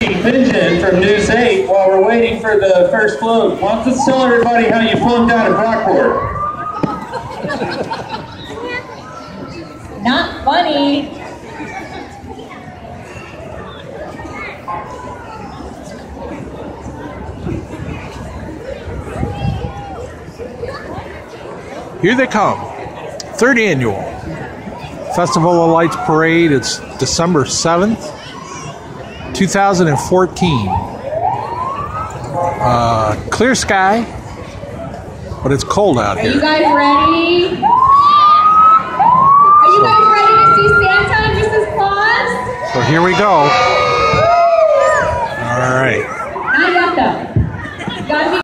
Vision from News 8 while we're waiting for the first float. Why don't you tell everybody how you flunked out of Brockport? Not funny. Here they come. Third annual Festival of Lights Parade. It's December 7th, 2014. Clear sky, but it's cold out here. Are you guys ready? Are you guys ready to see Santa and Mrs. Claus? So here we go. All right. Not yet though. You gotta be